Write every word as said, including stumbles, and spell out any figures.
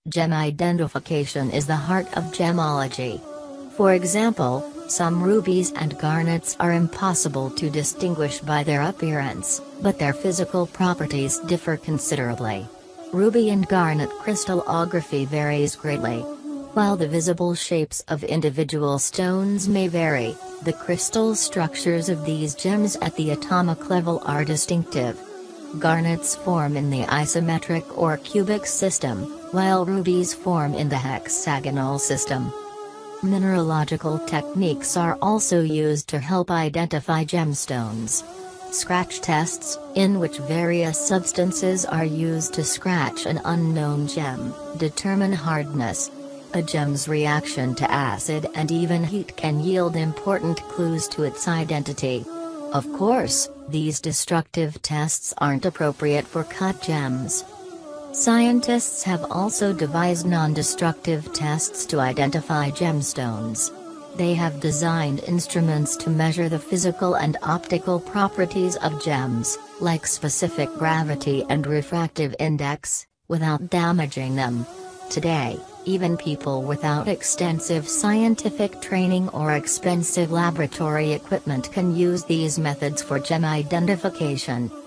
Gem identification is the heart of gemology. For example, some rubies and garnets are impossible to distinguish by their appearance, but their physical properties differ considerably. Ruby and garnet crystallography varies greatly. While the visible shapes of individual stones may vary, the crystal structures of these gems at the atomic level are distinctive. Garnets form in the isometric or cubic system, while rubies form in the hexagonal system. Mineralogical techniques are also used to help identify gemstones. Scratch tests, in which various substances are used to scratch an unknown gem, determine hardness. A gem's reaction to acid and even heat can yield important clues to its identity. Of course, these destructive tests aren't appropriate for cut gems. Scientists have also devised non-destructive tests to identify gemstones. They have designed instruments to measure the physical and optical properties of gems, like specific gravity and refractive index, without damaging them. Today, even people without extensive scientific training or expensive laboratory equipment can use these methods for gem identification.